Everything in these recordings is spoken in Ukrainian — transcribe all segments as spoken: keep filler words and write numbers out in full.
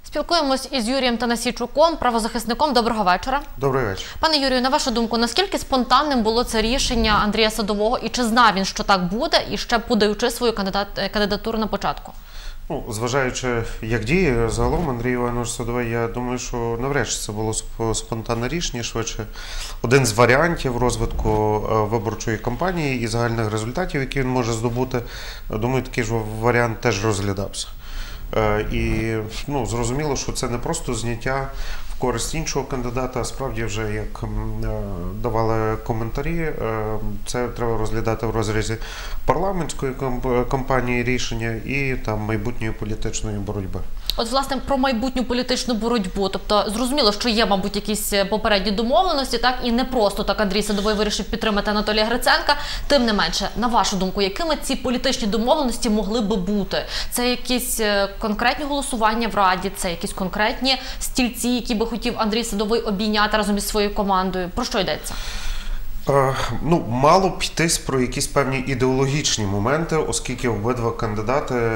Спілкуємось із Юрієм Танасійчуком, правозахисником. Доброго вечора. Добрий вечір. Пане Юрію, на вашу думку, наскільки спонтанним було це рішення Андрія Садового і чи знав він, що так буде, і ще подаючи свою кандидат... кандидатуру на початку? Ну, зважаючи, як діє загалом Андрій Іванович Садовий, я думаю, що навряд чи це було спонтанне рішення, швидше один з варіантів розвитку виборчої кампанії і загальних результатів, які він може здобути. Думаю, такий ж варіант теж розглядався. І ну, зрозуміло, що це не просто зняття в користь іншого кандидата, а справді вже, як давали коментарі, це треба розглядати в розрізі парламентської кампанії рішення і там майбутньої політичної боротьби. От, власне, про майбутню політичну боротьбу. Тобто, зрозуміло, що є, мабуть, якісь попередні домовленості, так? І не просто так Андрій Садовий вирішив підтримати Анатолія Гриценка. Тим не менше, на вашу думку, якими ці політичні домовленості могли би бути? Це якісь конкретні голосування в Раді, це якісь конкретні стільці, які би хотів Андрій Садовий обійняти разом із своєю командою? Про що йдеться? Ну, мало б йтись про якісь певні ідеологічні моменти, оскільки обидва кандидати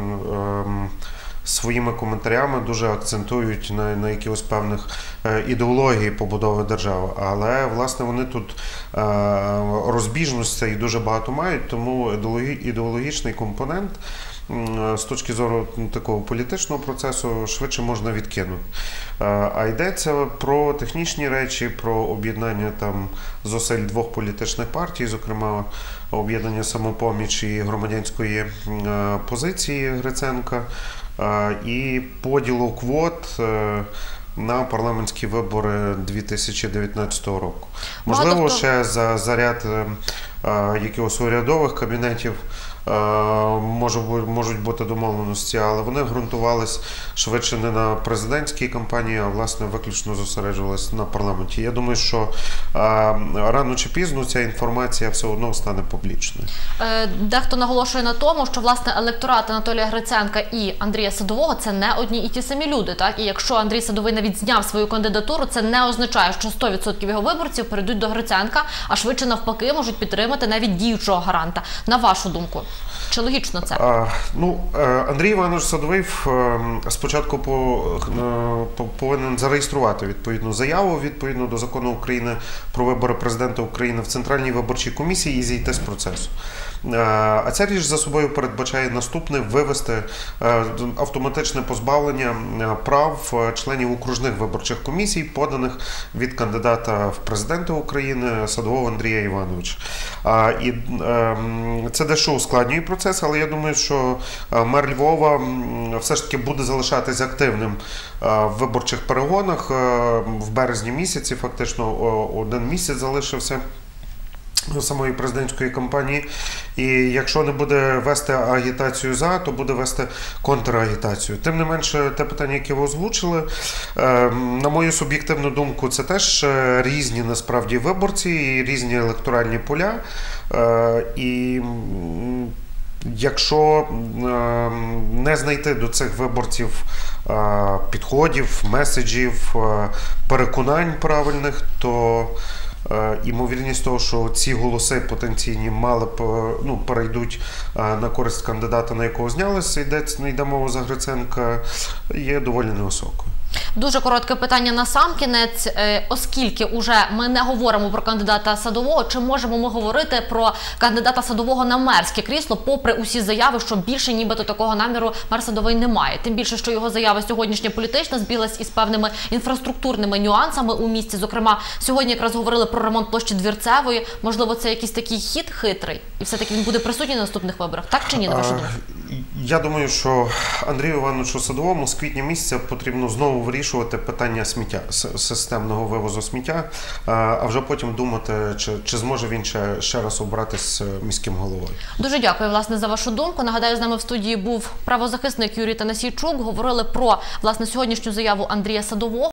своїми коментарями дуже акцентують на, на якихось певних е, ідеологій побудови держави. Але, власне, вони тут е, розбіжностей дуже багато мають, тому ідеологічний компонент е, з точки зору такого політичного процесу швидше можна відкинути. Е, а йдеться про технічні речі, про об'єднання там зусиль двох політичних партій, зокрема об'єднання «Самопоміч» і громадянської е, позиції Гриценка, і поділу квот на парламентські вибори дві тисячі дев'ятнадцятого року. Можливо, ще за заряд якихось урядових кабінетів можуть бути домовленості, але вони ґрунтувалися швидше не на президентській кампанії, а, власне, виключно зосереджувалися на парламенті. Я думаю, що рано чи пізно ця інформація все одно стане публічною. Дехто наголошує на тому, що, власне, електорат Анатолія Гриценка і Андрія Садового – це не одні і ті самі люди, так? І якщо Андрій Садовий навіть зняв свою кандидатуру, це не означає, що сто відсотків його виборців перейдуть до Гриценка, а швидше навпаки можуть підтримати навіть діючого гаранта. На вашу думку? Чи логічно це? А, ну, Андрій Іванович Садовий спочатку по, по, повинен зареєструвати відповідну заяву відповідно до закону України про вибори президента України в Центральній виборчій комісії і зійти з процесу. А ця річ за собою передбачає наступне: вивести автоматичне позбавлення прав членів окружних виборчих комісій, поданих від кандидата в президенти України Садового Андрія Івановича. І це дещо ускладнює процес, але я думаю, що мер Львова все ж таки буде залишатись активним в виборчих перегонах. В березні місяці, фактично один місяць залишився самої президентської кампанії, і якщо не буде вести агітацію за, то буде вести контрагітацію. Тим не менше, те питання, яке ви озвучили, на мою суб'єктивну думку, це теж різні насправді виборці і різні електоральні поля. І якщо не знайти до цих виборців підходів, меседжів, переконань правильних, то ймовірність того, що ці голоси потенційні мали б, ну, перейдуть на користь кандидата, на якого знялися, йдеться, йде мова за Гриценка, є доволі невисокою. Дуже коротке питання на сам кінець. Оскільки уже ми не говоримо про кандидата Садового, чи можемо ми говорити про кандидата Садового на мерське крісло, попри усі заяви, що більше нібито такого наміру мер Садовий не має? Тим більше, що його заява сьогоднішня політична збіглась із певними інфраструктурними нюансами у місті. Зокрема, сьогодні якраз говорили про ремонт площі Двірцевої. Можливо, це якийсь такий хід хитрий? І все-таки він буде присутній на наступних виборах? Так чи ні, на вашу думку? Я думаю, що Андрію Івановичу Садовому з квітня місяця потрібно знову вирішувати питання сміття, системного вивозу сміття, а вже потім думати, чи, чи зможе він ще, ще раз обратись міським головою. Дуже дякую, власне, за вашу думку. Нагадаю, з нами в студії був правозахисник Юрій Танасійчук. Говорили про, власне, сьогоднішню заяву Андрія Садового.